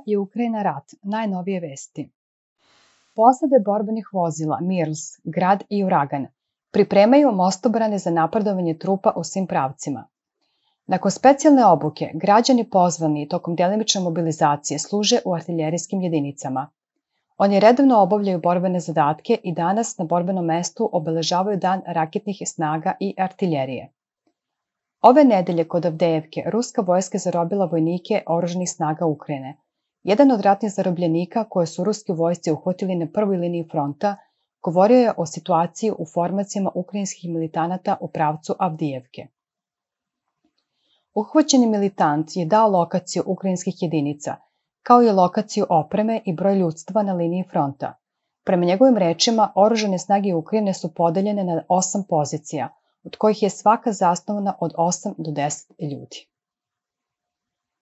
i Ukrajina rat, najnovije vesti. Posade borbenih vozila Mirls, Grad i Uragan pripremaju mostobrane za napredovanje trupa u svim pravcima. Nakon specijalne obuke, građani pozvani tokom delimične mobilizacije služe u artiljerijskim jedinicama. Oni redovno obavljaju borbene zadatke i danas na borbenom mestu obeležavaju Dan raketnih snaga i artiljerije. Ove nedelje kod Avdejevke ruska vojska zarobila vojnike oružanih snaga Ukrajine. Jedan od ratnih zarobljenika koje su ruski vojsci uhvatili na prvoj liniji fronta govorio je o situaciji u formacijama ukrajinskih militanata u pravcu Avdijevke. Uhvaćeni militant je dao lokaciju ukrajinskih jedinica, kao i lokaciju opreme i broj ljudstva na liniji fronta. Prema njegovim rečima, oružane snage Ukrajine su podeljene na 8 pozicija, od kojih je svaka zasnovana od 8 do 10 ljudi.